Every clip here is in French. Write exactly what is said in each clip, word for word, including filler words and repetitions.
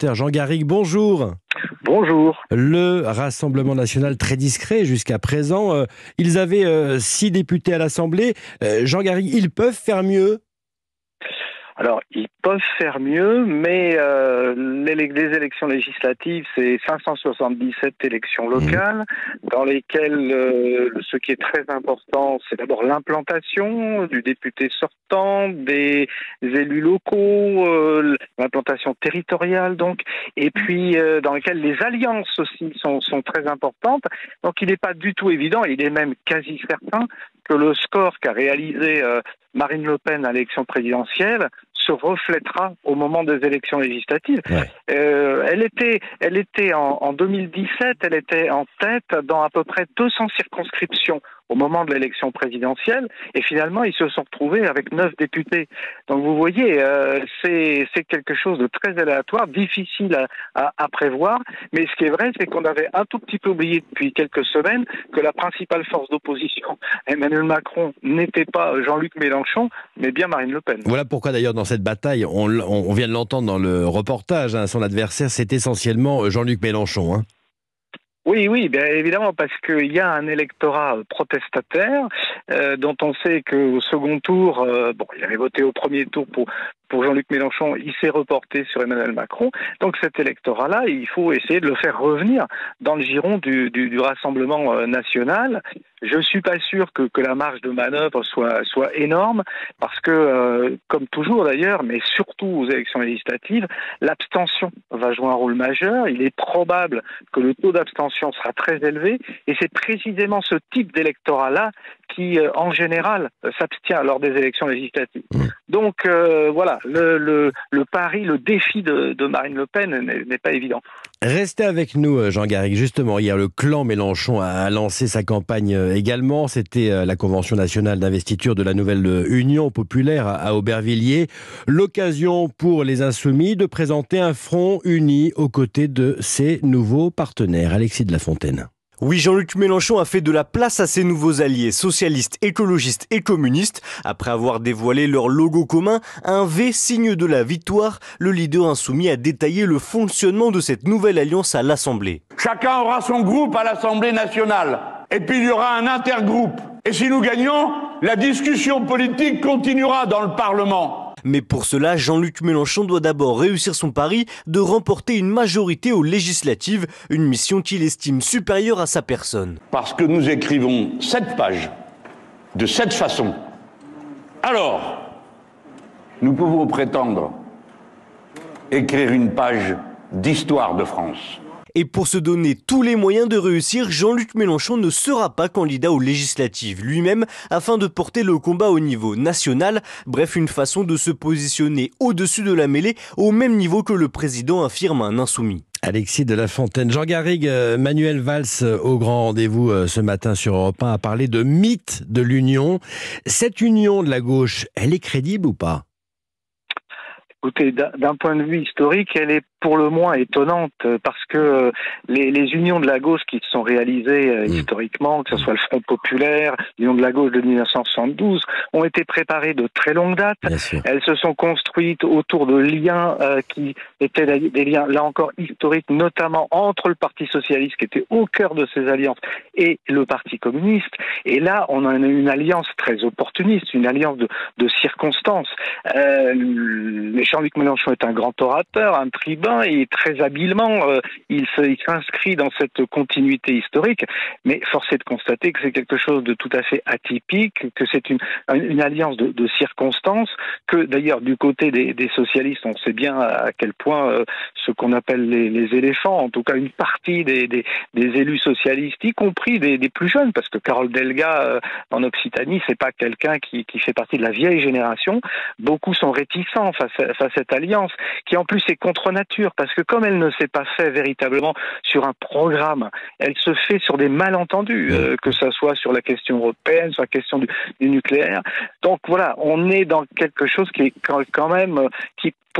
sénateur Jean Garrigue, bonjour. Bonjour. Le Rassemblement national très discret jusqu'à présent, euh, ils avaient euh, six députés à l'Assemblée. Euh, Jean Garrigue, ils peuvent faire mieux? Alors, ils peuvent faire mieux, mais euh, les, les élections législatives, c'est cinq cent soixante-dix-sept élections locales, mmh. dans lesquelles euh, ce qui est très important, c'est d'abord l'implantation du député sortant, des élus locaux, euh, l'implantation territoriale, donc, et puis euh, dans lesquelles les alliances aussi sont, sont très importantes. Donc, il n'est pas du tout évident, il est même quasi certain que le score qu'a réalisé euh, Marine Le Pen à l'élection présidentielle se reflètera au moment des élections législatives. Ouais. Euh, elle était, elle était en, en deux mille dix-sept, elle était en tête dans à peu près deux cents circonscriptions au moment de l'élection présidentielle, et finalement ils se sont retrouvés avec neuf députés. Donc vous voyez, euh, c'est, c'est quelque chose de très aléatoire, difficile à, à, à prévoir, mais ce qui est vrai, c'est qu'on avait un tout petit peu oublié depuis quelques semaines que la principale force d'opposition, Emmanuel Macron, n'était pas Jean-Luc Mélenchon, mais bien Marine Le Pen. Voilà pourquoi d'ailleurs dans cette bataille, on, on vient de l'entendre dans le reportage, hein, son adversaire c'est essentiellement Jean-Luc Mélenchon. Hein. Oui, oui, bien évidemment, parce qu'il y a un électorat protestataire euh, dont on sait qu'au second tour, euh, bon, il avait voté au premier tour pour pour Jean-Luc Mélenchon, il s'est reporté sur Emmanuel Macron. Donc cet électorat-là, il faut essayer de le faire revenir dans le giron du, du, du Rassemblement euh, national. Je suis pas sûr que, que la marge de manœuvre soit, soit énorme, parce que, euh, comme toujours d'ailleurs, mais surtout aux élections législatives, l'abstention va jouer un rôle majeur. Il est probable que le taux d'abstention sera très élevé, et c'est précisément ce type d'électorat-là qui, euh, en général, euh, s'abstient lors des élections législatives. Mmh. Donc, euh, voilà, le, le, le pari, le défi de, de Marine Le Pen n'est, n'est pas évident. Restez avec nous, Jean Garrigue. Justement, hier, le clan Mélenchon a lancé sa campagne également. C'était la Convention nationale d'investiture de la nouvelle Union populaire à Aubervilliers. L'occasion pour les Insoumis de présenter un front uni aux côtés de ses nouveaux partenaires. Alexis de la Fontaine. Oui, Jean-Luc Mélenchon a fait de la place à ses nouveaux alliés, socialistes, écologistes et communistes. Après avoir dévoilé leur logo commun, un V signe de la victoire, le leader insoumis a détaillé le fonctionnement de cette nouvelle alliance à l'Assemblée. Chacun aura son groupe à l'Assemblée nationale. Et puis il y aura un intergroupe. Et si nous gagnons, la discussion politique continuera dans le Parlement. Mais pour cela, Jean-Luc Mélenchon doit d'abord réussir son pari de remporter une majorité aux législatives, une mission qu'il estime supérieure à sa personne. Parce que nous écrivons cette page de cette façon, alors nous pouvons prétendre écrire une page d'histoire de France. Et pour se donner tous les moyens de réussir, Jean-Luc Mélenchon ne sera pas candidat aux législatives lui-même afin de porter le combat au niveau national. Bref, une façon de se positionner au-dessus de la mêlée au même niveau que le président, affirme un insoumis. Alexis de la Fontaine. Jean Garrigue, Manuel Valls, au grand rendez-vous ce matin sur Europe un, a parlé de mythe de l'union. Cette union de la gauche, elle est crédible ou pas ? Écoutez, d'un point de vue historique, elle est pour le moins étonnante, parce que les, les unions de la gauche qui se sont réalisées euh, mmh. historiquement, que ce soit le Front populaire, l'union de la gauche de dix-neuf cent soixante-douze, ont été préparées de très longue date. Elles se sont construites autour de liens euh, qui étaient des liens, là encore, historiques, notamment entre le Parti socialiste, qui était au cœur de ces alliances, et le Parti communiste. Et là, on a une alliance très opportuniste, une alliance de, de circonstances. Euh, Jean-Luc Mélenchon est un grand orateur, un tribun, et très habilement, euh, il, se, il s'inscrit dans cette continuité historique, mais force est de constater que c'est quelque chose de tout à fait atypique, que c'est une, une alliance de, de circonstances, que d'ailleurs du côté des, des socialistes, on sait bien à quel point euh, ce qu'on appelle les, les éléphants, en tout cas une partie des, des, des élus socialistes, y compris des, des plus jeunes, parce que Carole Delga euh, en Occitanie, c'est pas quelqu'un qui, qui fait partie de la vieille génération, beaucoup sont réticents face à, face à cette alliance, qui en plus est contre nature, parce que comme elle ne s'est pas fait véritablement sur un programme, elle se fait sur des malentendus, euh, que ça soit sur la question européenne, sur la question du, du nucléaire. Donc voilà, on est dans quelque chose qui est quand même, qui pour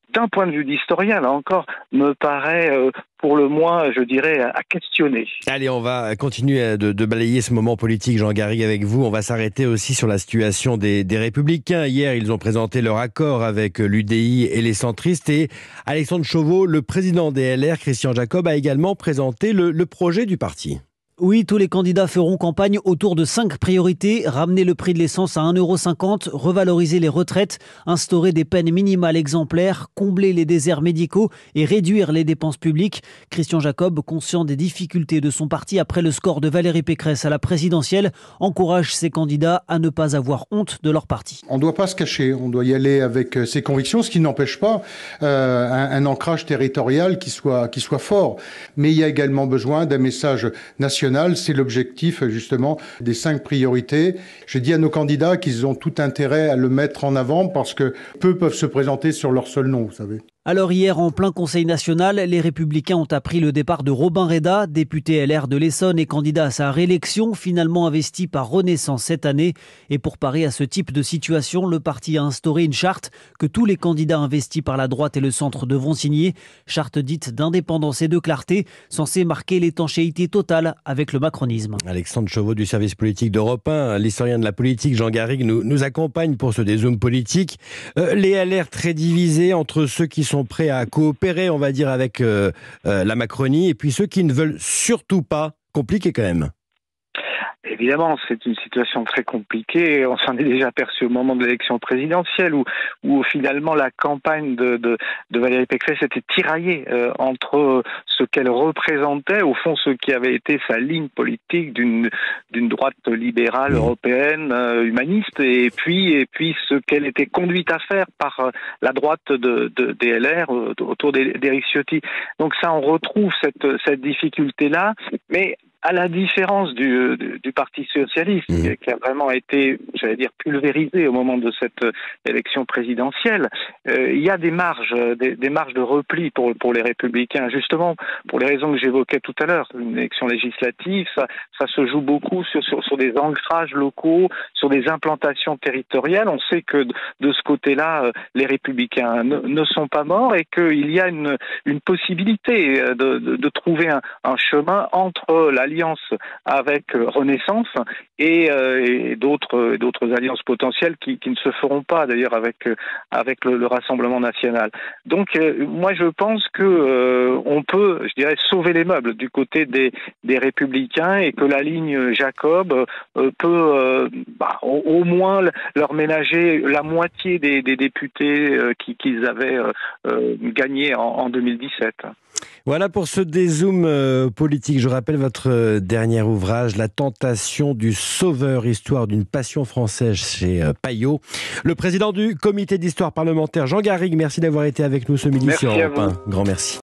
d'un point de vue d'historien, là encore, me paraît euh, pour le moins, je dirais, à, à questionner. Allez, on va continuer de, de balayer ce moment politique, Jean Garrigue, avec vous. On va s'arrêter aussi sur la situation des, des Républicains. Hier, ils ont présenté leur accord avec l'U D I et les centristes. Et Alexandre Chauveau, le président des L R, Christian Jacob, a également présenté le, le projet du parti. Oui, tous les candidats feront campagne autour de cinq priorités. Ramener le prix de l'essence à un euro cinquante, revaloriser les retraites, instaurer des peines minimales exemplaires, combler les déserts médicaux et réduire les dépenses publiques. Christian Jacob, conscient des difficultés de son parti après le score de Valérie Pécresse à la présidentielle, encourage ses candidats à ne pas avoir honte de leur parti. On ne doit pas se cacher, on doit y aller avec ses convictions, ce qui n'empêche pas euh, un, un ancrage territorial qui soit, qui soit fort. Mais il y a également besoin d'un message national. C'est l'objectif justement des cinq priorités. J'ai dit à nos candidats qu'ils ont tout intérêt à le mettre en avant parce que peu peuvent se présenter sur leur seul nom, vous savez. Alors hier, en plein Conseil national, les Républicains ont appris le départ de Robin Reda, député L R de l'Essonne et candidat à sa réélection, finalement investi par Renaissance cette année. Et pour parer à ce type de situation, le parti a instauré une charte que tous les candidats investis par la droite et le centre devront signer. Charte dite d'indépendance et de clarté, censée marquer l'étanchéité totale avec le macronisme. Alexandre Chauveau du service politique d'Europe un, l'historien de la politique Jean Garrigue nous, nous accompagne pour ce dézoom politique. Euh, les L R très divisés entre ceux qui sont prêts à coopérer, on va dire, avec euh, euh, la Macronie, et puis ceux qui ne veulent surtout pas. Compliqué quand même. Évidemment, c'est une situation très compliquée. On s'en est déjà aperçu au moment de l'élection présidentielle où, où finalement la campagne de, de, de Valérie Pécresse était tiraillée euh, entre ce qu'elle représentait, au fond ce qui avait été sa ligne politique d'une d'une droite libérale européenne euh, humaniste, et puis et puis ce qu'elle était conduite à faire par euh, la droite de, de des L R euh, autour d'Éric Ciotti. Donc ça, on retrouve cette cette difficulté-là, mais à la différence du, du, du Parti socialiste, mmh. qui a vraiment été, j'allais dire, pulvérisé au moment de cette élection présidentielle, euh, il y a des marges, des, des marges de repli pour, pour les Républicains, justement pour les raisons que j'évoquais tout à l'heure. Une élection législative, ça, ça se joue beaucoup sur, sur, sur des ancrages locaux, sur des implantations territoriales. On sait que de ce côté-là, les Républicains ne, ne sont pas morts et qu'il y a une, une possibilité de, de, de trouver un, un chemin entre la alliance avec Renaissance et, euh, et d'autres d'autres alliances potentielles qui, qui ne se feront pas d'ailleurs avec avec le, le Rassemblement national. Donc euh, moi je pense que euh, on peut, je dirais, sauver les meubles du côté des des Républicains et que la ligne Jacob euh, peut euh, bah, au, au moins leur ménager la moitié des, des députés euh, qui, qu'ils avaient euh, euh, gagnés en, en deux mille dix-sept. Voilà pour ce dézoom euh, politique. Je rappelle votre euh, dernier ouvrage, La tentation du sauveur, histoire d'une passion française chez euh, Payot. Le président du comité d'histoire parlementaire, Jean Garrigue, merci d'avoir été avec nous ce midi sur Europe un. Grand merci.